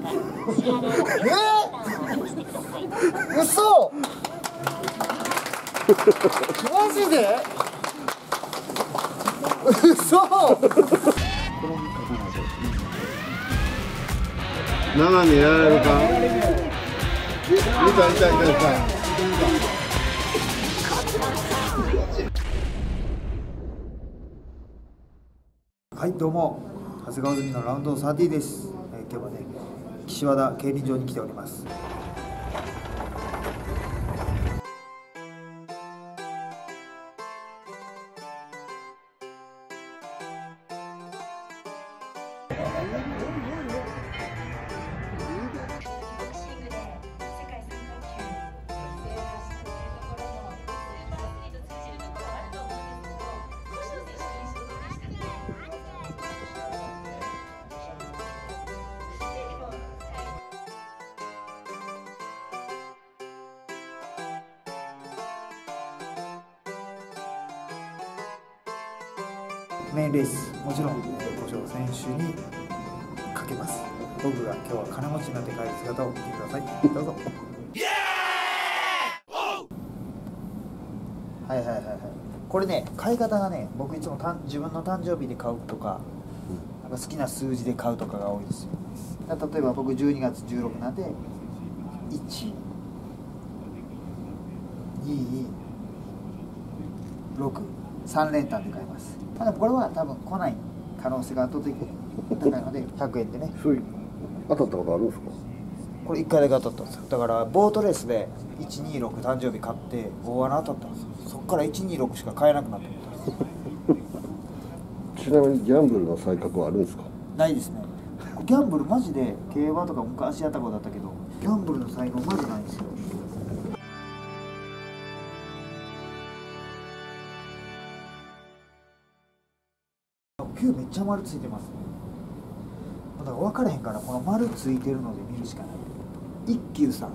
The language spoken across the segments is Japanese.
嘘マジで嘘生にやられるか。見た。 はい、どうも長谷川住のラウンド30です。今日はね岸和田競輪場に来ております。メインレース、もちろん古性選手にかけます。僕が今日は金持ちになって帰る姿を見てください。どうぞ。はい。これね、買い方がね、僕いつも自分の誕生日で買うとか、なんか好きな数字で買うとかが多いですよ。例えば僕12月16なんで1、2、6、3連単で買います。でもこれは多分来ない可能性が圧倒的に高いので100円でね。 そういう当たったことあるんですか？ これ1回だけ当たったんですよ。だからボートレースで126誕生日買って大穴当たったんですよ。そっから126しか買えなくなってたんです。 ちなみにギャンブルの才覚はあるんですか？ ないですね。ギャンブルマジで競馬とか昔やったことだったけどギャンブルの才能マジないんですよ。9めっちゃ丸ついてますね。だから分からへんからこの丸ついてるので見るしかない。193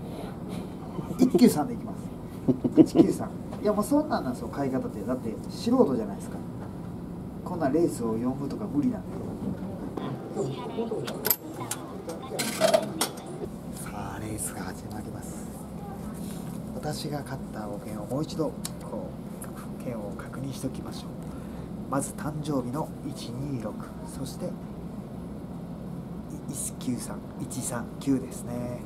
でいきます。193。いやもうそんなんなんですよ買い方って。だって素人じゃないですか。こんなレースを読むとか無理なんで。さあレースが始まります。私が勝った保険をもう一度こう保険を確認しておきましょう。まず誕生日の126、そして193、139ですね。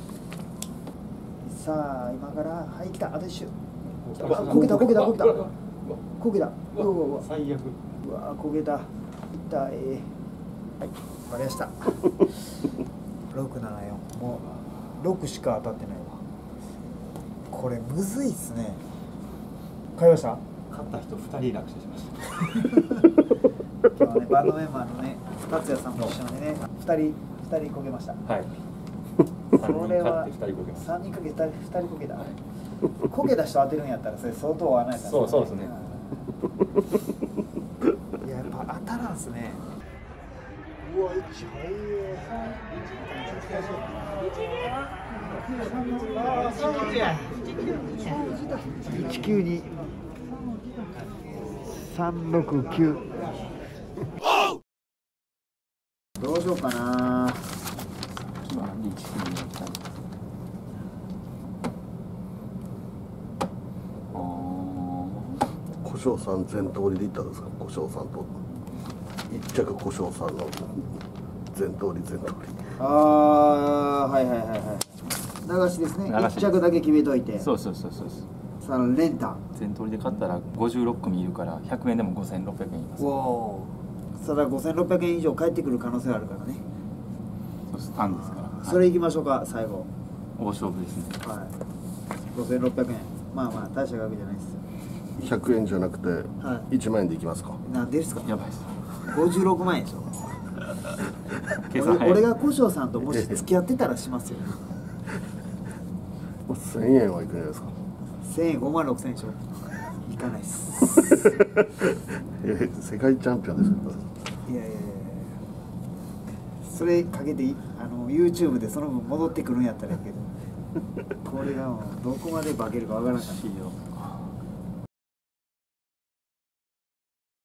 さあ今からはい来た、あと一周。こけた。うわ最悪。 うわこけた。痛い。はい、わかりました。674、もう6しか当たってないわ。これむずいっすね。買いました？ 勝った人2人落車しました。 今日はねバンドメンバーのね達也さんも一緒にね2人こけました。 はい。 それは 3人勝って2人こけます。 3人かけて2人こけた。こけた人当てるんやったらそれ相当合わないから。 そうですね。 いややっぱ当たらんすね。うわ1192 369。どうしようかな。 古性さん全通りで行ったんですか？古性さんと一着古性さんの全通り。 ああはい流しですね。1着だけ決めといて。 そう 3連単全通りで買ったら56組いるから100円でも5600円います。 おお。ただ5600円以上返ってくる可能性あるからね。 そうです、単ですから。 それいきましょうか。最後大勝負ですね。 はい5600円。まあ大した額じゃないですよ。 100円じゃなくて1万円でいきますか？ なんでですか？ やばいです。 56万円でしょ。 計算早い。 俺が古性さんともし付き合ってたらしますよ。 1000円はいくんじゃないですか ？1000円5万6000円でしょ。いかないっす。 世界チャンピオンですよ。 いやそれかけてYouTube でその分戻ってくるんやったらいいけどこれがもうどこまで化けるかわからなかった。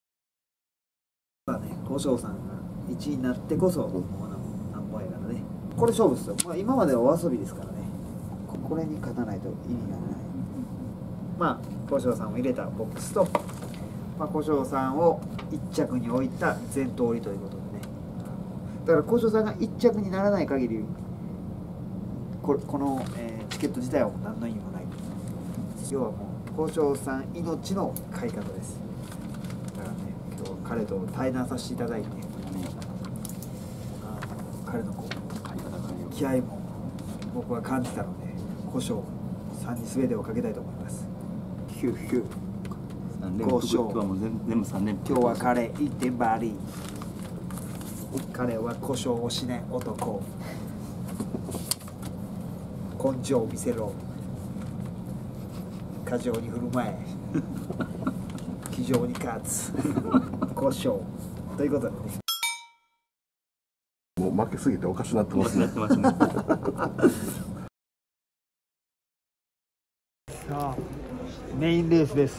古性さんが1位になってこそもうなんぼやからね。 これ勝負ですよ。まあ、今まではお遊びですからね。これに勝たないと意味がない。まあ古性さんを入れたボックスと、まあ、古性さんを1着に置いた全通りということでね。だから古性さんが1着にならない限りこの、チケット自体は何の意味もない。要はもう古性さん命の買い方です。だからね、今日は彼と対談させていただいて、彼のこう気合も僕は感じたので、古性さんに全てをかけたいと思います。ヒューヒュー古性、 今日はもう全部3連今日は彼一点張り。彼は故障をしない男。根性を見せろ。過剰に振る舞え。気丈に勝つ。故障ということでね。 もう負けすぎておかしなってますね。 なってますね。 さあメインレースです。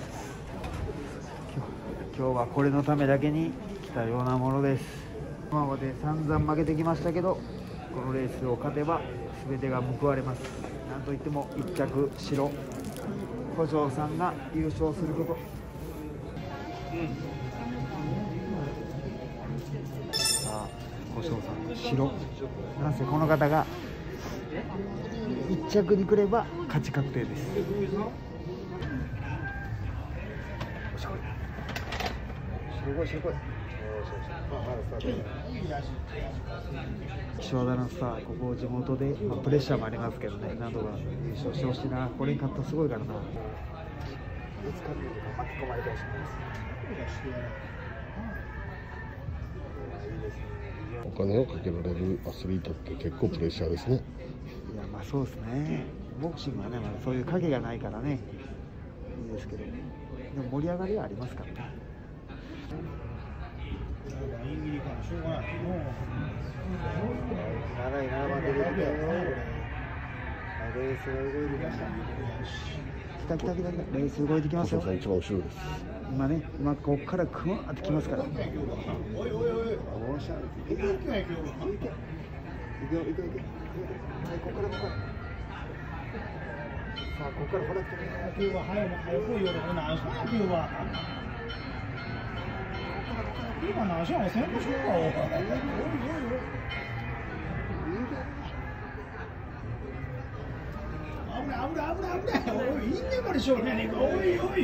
今日はこれのためだけに来たようなものです。今まで散々負けてきましたけど、このレースを勝てば全てが報われます。なんといっても1着白、古性さんが優勝すること。さあ古性さん白、なんせこの方が1着に来れば勝ち確定です。岸和田のスター、ここ地元で、まあ、プレッシャーもありますけどね、なんとか優勝してほしいな。これに勝ったらすごいからな。いつか巻き込まれてほしいです。 お金をかけられるアスリートって結構プレッシャーですね。 いや、まあそうですね。ボクシングはね、まあ、そういう影がないからね、いいですけど、でも盛り上がりはありますからね。長い7番で出てきたよ。レースが動いてきました。来た。レース動いてきますよ。 古性さん一番後ろです。 今ね、ここからクワーってきますから。おーしゃれ。いけ。はい、ここから。さあ、ここからほら来てね。今日は早く来いよ。今日は。今何しよう、先行しようか。危ない。おい、いいねこれしょうね。おい。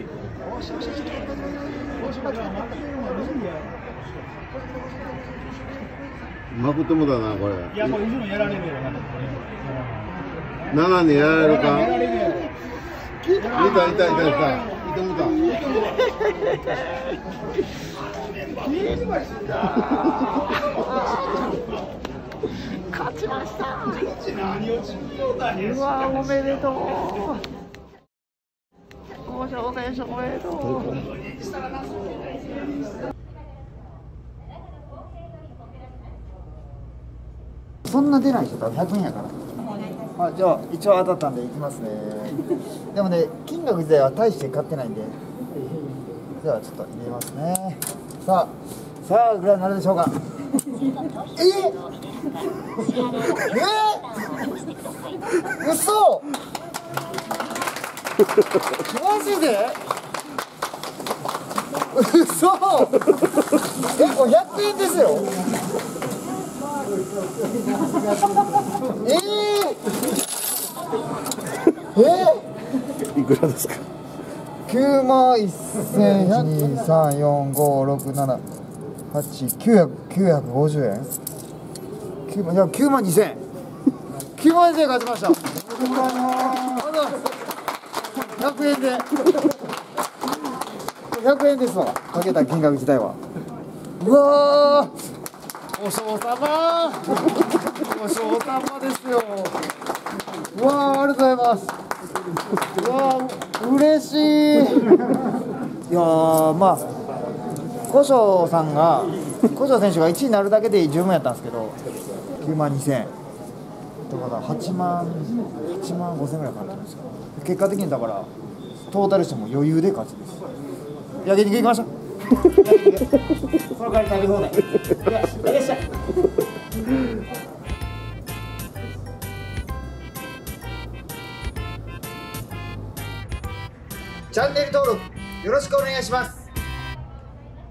まくってもだなこれ。 いや、これいつもやられるよ。 7にやられるか。 やられるよ。 いた。 勝ちました。 何をちぎろうだね。 うわ、おめでとう。古性選手おめでとう。そんな出ないでしょ、多分100円やから。あ、じゃあ一応当たったんでいきますね。でもね、金額自体は大して買ってないんで、ではちょっと入れますね。さあいくらになるでしょうか。嘘マジで嘘これ100円ですよ。 いくらですか。 9万100012345678900950円。9万2000円。9万2000円勝ちました。100円で100円ですわ、かけた金額自体は。うわー、お嬢様ですよ。うわー、ありがとうございます。うわー、嬉しい。いやー、まあ古性さんが古性選手が1位になるだけで十分やったんですけど、9万2000円だから8万5000円ぐらいかかってるんですよ。結果的にだからトータルしても余裕で勝ちです。焼肉行きましょう。その代わり食べ放題。よっしゃ。 チャンネル登録よろしくお願いします。